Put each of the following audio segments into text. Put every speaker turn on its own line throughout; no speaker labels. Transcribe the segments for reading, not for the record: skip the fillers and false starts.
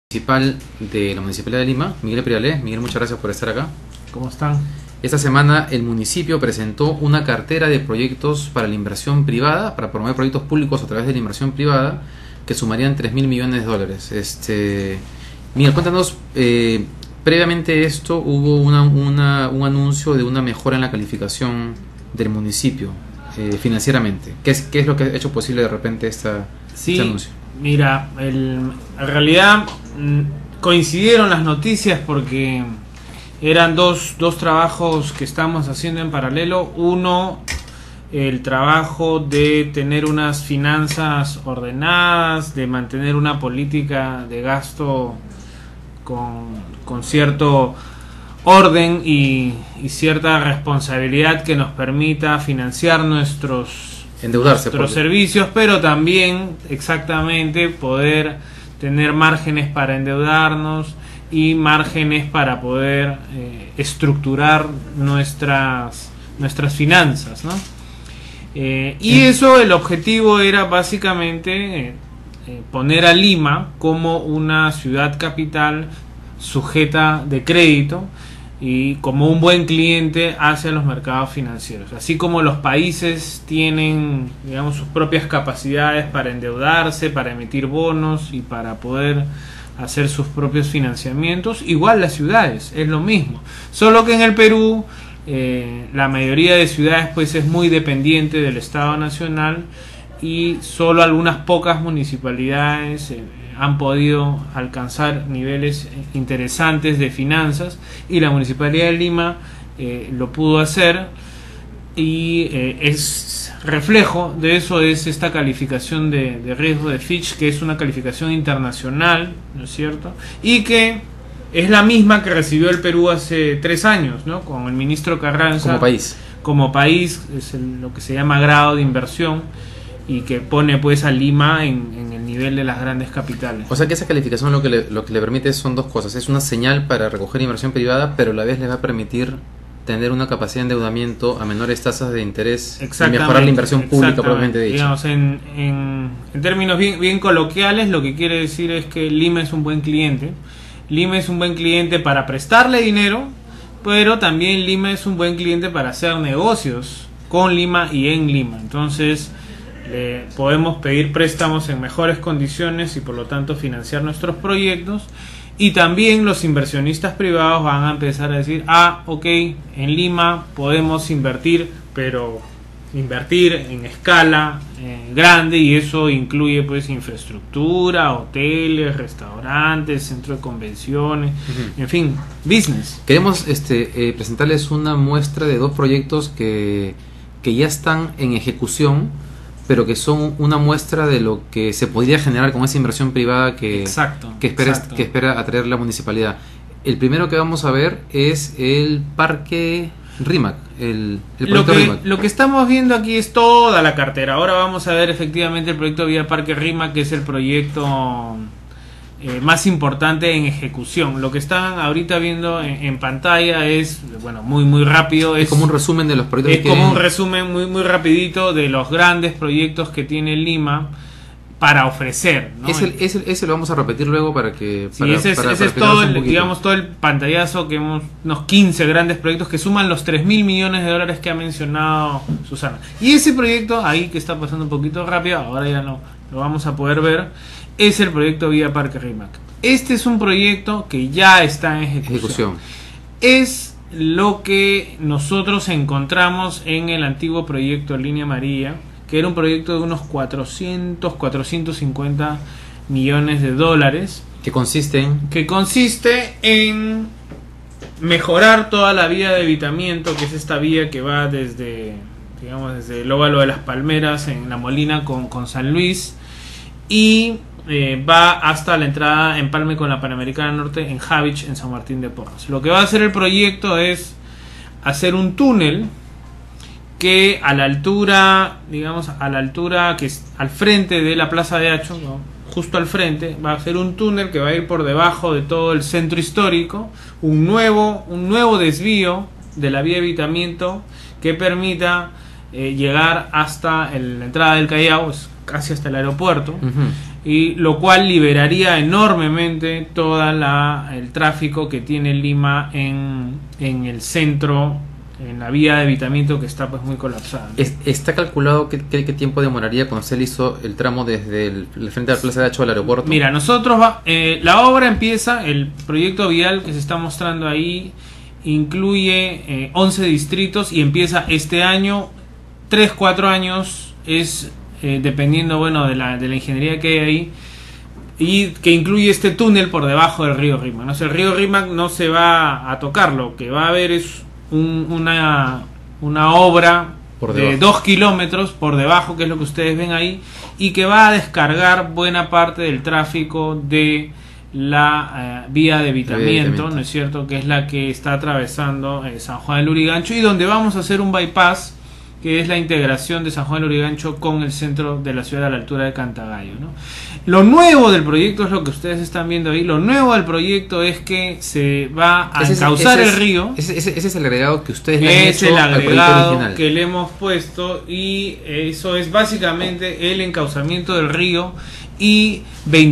Municipal de la Municipalidad de Lima, Miguel Prialé. Miguel, muchas gracias por estar acá.
¿Cómo están?
Esta semana el municipio presentó una cartera de proyectos para la inversión privada, para promover proyectos públicos a través de la inversión privada, que sumarían 3.000 millones de dólares. Miguel, cuéntanos, previamente esto hubo un anuncio de una mejora en la calificación del municipio financieramente. ¿Qué es lo que ha hecho posible de repente este anuncio?
Mira, en realidad coincidieron las noticias porque eran dos trabajos que estamos haciendo en paralelo. Uno, el trabajo de tener unas finanzas ordenadas, de mantener una política de gasto con cierto orden y cierta responsabilidad que nos permita financiar nuestros servicios, pero también exactamente poder tener márgenes para endeudarnos y márgenes para poder estructurar nuestras finanzas, ¿no? Y eso, el objetivo era básicamente poner a Lima como una ciudad capital sujeta de crédito y como un buen cliente hacia los mercados financieros. Así como los países tienen, digamos, sus propias capacidades para endeudarse, para emitir bonos y para poder hacer sus propios financiamientos, igual las ciudades, es lo mismo. Solo que en el Perú la mayoría de ciudades pues es muy dependiente del Estado Nacional y solo algunas pocas municipalidades han podido alcanzar niveles interesantes de finanzas, y la Municipalidad de Lima lo pudo hacer, y es reflejo de eso es esta calificación de riesgo de Fitch, que es una calificación internacional, ¿no es cierto? Y que es la misma que recibió el Perú hace 3 años, ¿no? Con el ministro Carranza. Como país es lo que se llama grado de inversión, y que pone pues a Lima en el nivel de las grandes capitales.
O sea que esa calificación lo que le permite son dos cosas. Es una señal para recoger inversión privada, pero a la vez les va a permitir tener una capacidad de endeudamiento a menores tasas de interés y mejorar la inversión pública propiamente dicha.
Digamos, en términos bien coloquiales, lo que quiere decir es que Lima es un buen cliente. Lima es un buen cliente para prestarle dinero, pero también Lima es un buen cliente para hacer negocios con Lima y en Lima. Entonces podemos pedir préstamos en mejores condiciones y por lo tanto financiar nuestros proyectos, y también los inversionistas privados van a empezar a decir, ok, en Lima podemos invertir, pero invertir en escala grande, y eso incluye pues infraestructura, hoteles, restaurantes, centro de convenciones, en fin, business.
Queremos presentarles una muestra de 2 proyectos que ya están en ejecución, pero que son una muestra de lo que se podría generar con esa inversión privada que espera atraer la municipalidad. El primero que vamos a ver es el Parque RIMAC, el proyecto RIMAC.
Lo que estamos viendo aquí es toda la cartera. Ahora vamos a ver efectivamente el proyecto Vía Parque RIMAC, que es el proyecto más importante en ejecución. Lo que están ahorita viendo en pantalla es, bueno, muy rápido. Es
como un resumen de los proyectos.
Es como un resumen muy rapidito de los grandes proyectos que tiene Lima para ofrecer, ¿no?
Ese lo vamos a repetir luego para que...
ese es todo todo el pantallazo, que hemos unos 15 grandes proyectos que suman los 3.000 millones de dólares que ha mencionado Susana. Y ese proyecto ahí, que está pasando un poquito rápido, ahora ya no lo vamos a poder ver, es el proyecto Vía Parque RIMAC. Este es un proyecto que ya está en ejecución. Es lo que nosotros encontramos en el antiguo proyecto Línea Amarilla, que era un proyecto de unos 450 millones de dólares.
¿Que consiste
en mejorar toda la vía de evitamiento, que es esta vía que va desde el óvalo de las Palmeras en La Molina con San Luis, y va hasta la entrada en Empalme con la Panamericana Norte en Javich, en San Martín de Porres. Lo que va a hacer el proyecto es hacer un túnel que a la altura que es al frente de la Plaza de Hacho, ¿no? Justo al frente, va a ser un túnel que va a ir por debajo de todo el centro histórico, un nuevo desvío de la vía de evitamiento que permita llegar hasta la entrada del Callao, casi hasta el aeropuerto. y lo cual liberaría enormemente toda el tráfico que tiene Lima en el centro, en la vía de evitamiento que está pues muy colapsada, ¿no?
¿Está calculado qué tiempo demoraría cuando esté listo el tramo desde el frente de la Plaza de Hacho al aeropuerto?
Mira, nosotros la obra empieza, el proyecto vial que se está mostrando ahí incluye 11 distritos y empieza este año, 3-4 años es dependiendo, bueno, de la ingeniería que hay ahí, y que incluye este túnel por debajo del río Rímac, ¿no? O sea, el río Rímac no se va a tocar, lo que va a haber es una obra de 2 kilómetros por debajo, que es lo que ustedes ven ahí, y que va a descargar buena parte del tráfico de la vía de evitamiento, ¿no es cierto?, que es la que está atravesando San Juan del Lurigancho, y donde vamos a hacer un bypass, que es la integración de San Juan del Lurigancho con el centro de la ciudad a la altura de Cantagallo, ¿no? Lo nuevo del proyecto es lo que ustedes están viendo ahí. Lo nuevo del proyecto es que se va a encauzar el río.
Ese es el agregado que ustedes le han hecho
el
al proyecto
agregado
original
que le hemos puesto, y eso es básicamente el encauzamiento del río y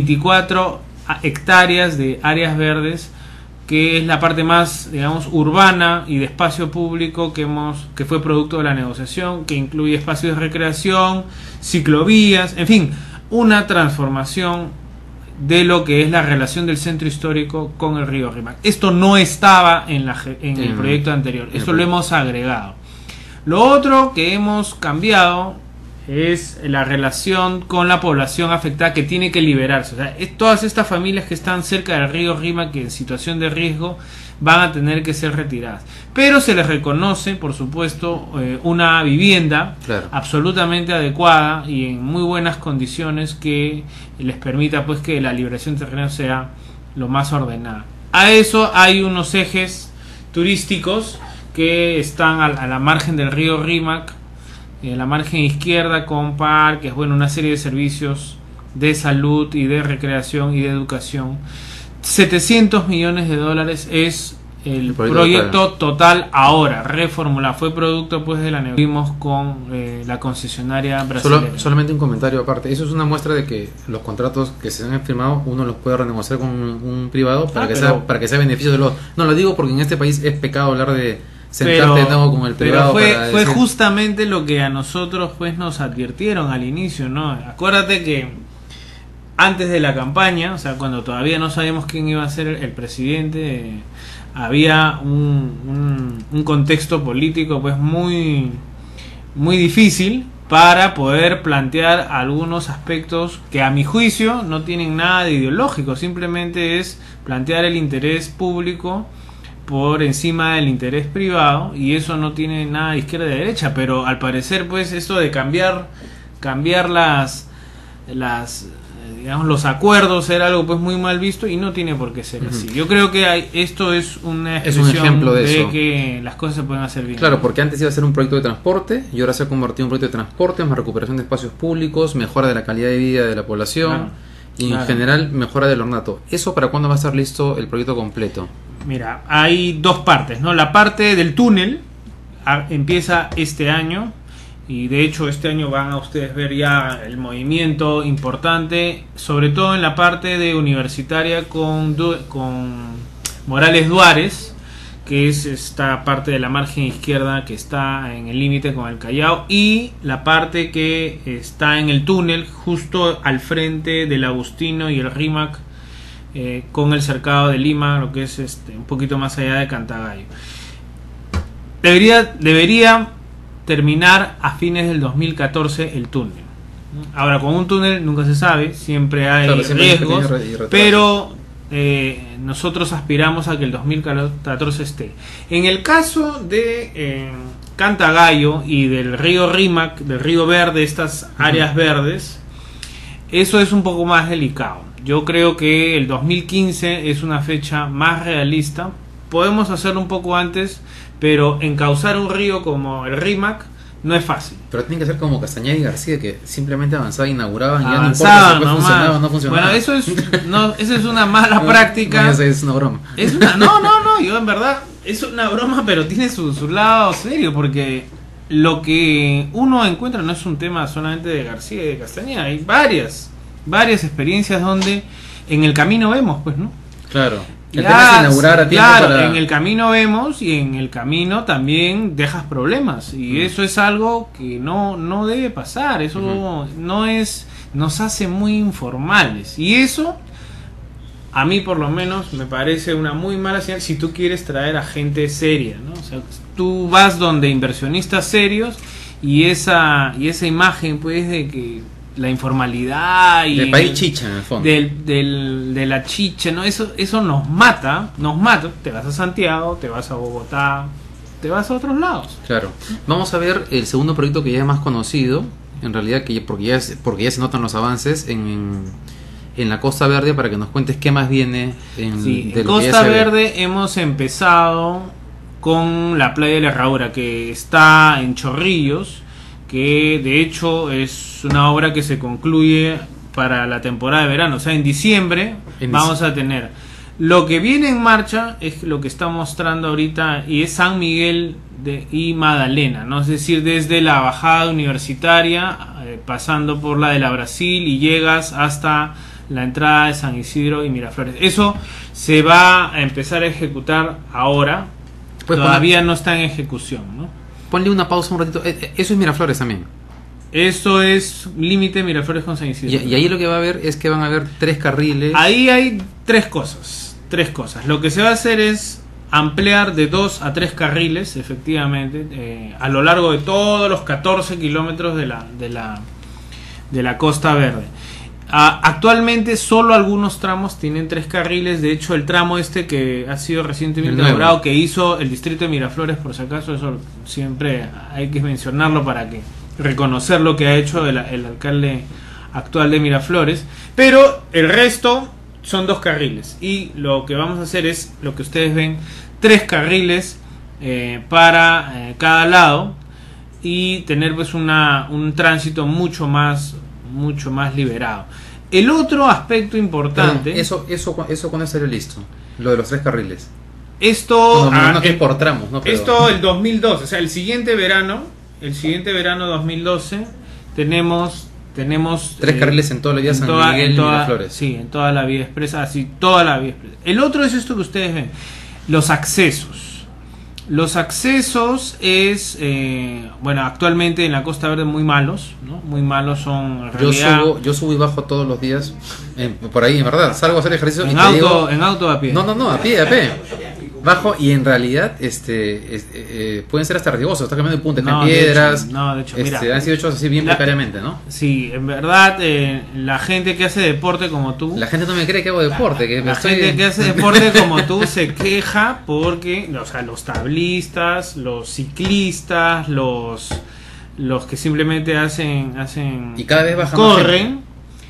24 hectáreas de áreas verdes, que es la parte más, digamos, urbana y de espacio público que fue producto de la negociación, que incluye espacios de recreación, ciclovías, en fin, una transformación de lo que es la relación del centro histórico con el río Rímac. Esto no estaba en el proyecto anterior, esto lo hemos agregado. Lo otro que hemos cambiado es la relación con la población afectada, que tiene que liberarse. O sea, todas estas familias que están cerca del río Rímac, que en situación de riesgo, van a tener que ser retiradas. Pero se les reconoce, por supuesto, una vivienda absolutamente adecuada y en muy buenas condiciones, que les permita pues que la liberación terrena sea lo más ordenada. A eso hay unos ejes turísticos que están a la margen del río Rímac, en la margen izquierda, con parques, bueno, una serie de servicios de salud y de recreación y de educación. 700 millones de dólares es el proyecto total ahora, reformulado. Fue producto pues de la negociación con la concesionaria brasileña.
Solamente un comentario aparte. Eso es una muestra de que los contratos que se han firmado uno los puede renegociar con un privado para que sea beneficio de los... No, lo digo porque en este país es pecado hablar de sentarte de nuevo con el privado.
Pero fue justamente lo que a nosotros pues nos advirtieron al inicio, ¿no? Acuérdate que antes de la campaña, o sea, cuando todavía no sabíamos quién iba a ser el presidente, había un contexto político pues muy difícil para poder plantear algunos aspectos que a mi juicio no tienen nada de ideológico, simplemente es plantear el interés público por encima del interés privado, y eso no tiene nada de izquierda y de derecha. Pero al parecer pues esto de cambiar digamos, los acuerdos era algo pues muy mal visto, y no tiene por qué ser así. Yo creo que esto es una expresión
ejemplo de eso,
que las cosas se pueden hacer bien.
Claro, porque antes iba a ser un proyecto de transporte y ahora se ha convertido en un proyecto de transporte, más recuperación de espacios públicos, mejora de la calidad de vida de la población, y en general mejora del ornato. ¿Eso para cuándo va a estar listo el proyecto completo?
Mira, hay dos partes, ¿no? La parte del túnel empieza este año, y de hecho este año van a ustedes ver ya el movimiento importante, sobre todo en la parte de Universitaria con Morales Duárez, que es esta parte de la margen izquierda que está en el límite con el Callao, y la parte que está en el túnel justo al frente del Agustino y el Rímac, con el cercado de Lima, lo que es un poquito más allá de Cantagallo. Debería terminar a fines del 2014 el túnel. Ahora, con un túnel nunca se sabe, siempre hay riesgos, pero nosotros aspiramos a que el 2014 esté. En el caso de Cantagallo y del río Rímac, del río Verde, estas áreas verdes, eso es un poco más delicado. Yo creo que el 2015 es una fecha más realista. Podemos hacerlo un poco antes, pero encauzar un río como el Rímac no es fácil.
Pero tiene que ser como Castañeda y García, que simplemente avanzaban, inauguraban, y ya
avanzaban,
no importa si funcionaba o no funcionaba.
Bueno, esa es una mala práctica.
No, es una broma.
No, yo en verdad es una broma, pero tiene su lado serio, porque lo que uno encuentra no es un tema solamente de García y de Castañeda, hay varias varias experiencias donde en el camino vemos, pues, ¿no?
Claro. El tema es inaugurar a tiempo para...
en el camino vemos y en el camino también dejas problemas y eso es algo que no debe pasar, eso no es, nos hace muy informales y eso a mí por lo menos me parece una muy mala señal si tú quieres traer a gente seria, ¿no? O sea, tú vas donde inversionistas serios y esa imagen pues de que la informalidad y
del país chicha en el fondo
de la chicha, ¿no? Eso nos mata, te vas a Santiago, te vas a Bogotá, te vas a otros lados.
Claro. Vamos a ver el segundo proyecto que ya es más conocido, en realidad porque ya se notan los avances en la Costa Verde, para que nos cuentes qué más viene
en Costa Verde. Hemos empezado con la playa de la Herradura, que está en Chorrillos, que de hecho es una obra que se concluye para la temporada de verano, o sea, en diciembre vamos a tener. Lo que viene en marcha es lo que está mostrando ahorita y es San Miguel y Magdalena, ¿no? Es decir, desde la bajada universitaria, pasando por la de la Brasil y llegas hasta la entrada de San Isidro y Miraflores. Eso se va a empezar a ejecutar ahora, pues todavía no está en ejecución, ¿no?
Ponle una pausa un ratito. Eso es Miraflores también.
Eso es límite Miraflores con San Isidro.
Y ahí lo que va a haber es que van a haber 3 carriles.
Ahí hay tres cosas. Lo que se va a hacer es ampliar de 2 a 3 carriles, efectivamente, a lo largo de todos los 14 kilómetros de la Costa Verde. Actualmente solo algunos tramos tienen 3 carriles. De hecho, el tramo este que ha sido recientemente inaugurado, que hizo el distrito de Miraflores, por si acaso, eso siempre hay que mencionarlo para que reconocer lo que ha hecho el alcalde actual de Miraflores, pero el resto son 2 carriles y lo que vamos a hacer es lo que ustedes ven, 3 carriles para cada lado y tener pues un tránsito mucho más liberado. El otro aspecto importante...
Perdón, eso cuando estaría listo, lo de los 3 carriles.
Esto
no por tramos, ¿no? Pero...
Esto el 2012, o sea, el siguiente verano 2012 tenemos 3
carriles en toda la vía San Miguel y Miraflores.
Sí, en toda la vía expresa, así toda la vía expresa. El otro es esto que ustedes ven, los accesos. Los accesos es, bueno, actualmente en la Costa Verde muy malos, ¿no? Muy malos son en realidad.
Yo subo y bajo todos los días, por ahí, en verdad, salgo a hacer ejercicio.
¿En auto o a pie?
No, a pie. Bajo y en realidad pueden ser hasta riesgosos, está cambiando de punta, caen piedras.
De hecho, mira,
han sido hechos así bien precariamente, ¿no?
Sí, en verdad, la gente que hace deporte como tú...
La gente no me cree que hago deporte.
Gente que hace deporte como tú se queja porque, o sea, los tablistas, los ciclistas, los que simplemente hacen
y cada vez bajan,
corren,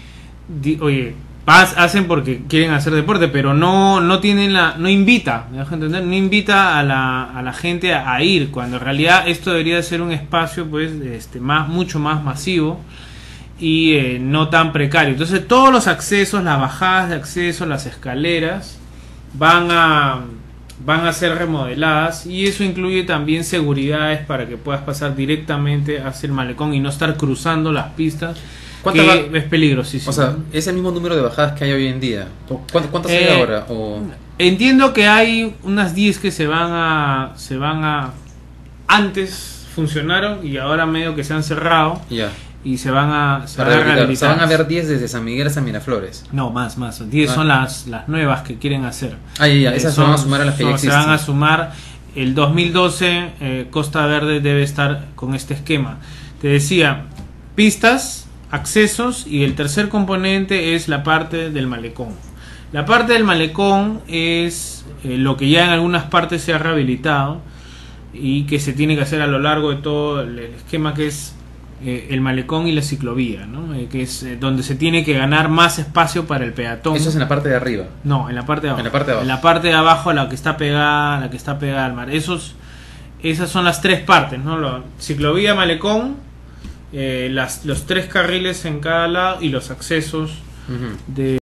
hacen porque quieren hacer deporte, pero no tienen no invita a la gente a ir, cuando en realidad esto debería ser un espacio pues mucho más masivo y no tan precario. Entonces todos los accesos, las bajadas de acceso, las escaleras van a ser remodeladas y eso incluye también seguridades para que puedas pasar directamente hacia el malecón y no estar cruzando las pistas. Que es peligrosísimo.
O sea, ¿es el mismo número de bajadas que hay hoy en día? ¿Cuántas hay ahora?
Entiendo que hay unas 10 que se van a antes funcionaron y ahora medio que se han cerrado.
Ya.
Y se van a rehabilitar.
Se van a ver 10 desde San Miguel hasta Miraflores.
No, más. 10 son las nuevas que quieren hacer.
Esas se van a sumar a las que ya existen.
Se van a sumar. El 2012 Costa Verde debe estar con este esquema. Te decía, pistas, accesos y el tercer componente es la parte del malecón. La parte del malecón es lo que ya en algunas partes se ha rehabilitado y que se tiene que hacer a lo largo de todo el esquema, que es el malecón y la ciclovía, ¿no? Que es donde se tiene que ganar más espacio para el peatón.
¿Eso es en la parte de arriba?
No, en la parte de abajo.
En la parte de abajo.
En la parte de abajo, la que está pegada al mar. Esas son las 3 partes, ¿no? Ciclovía, malecón, los 3 carriles en cada lado y los accesos de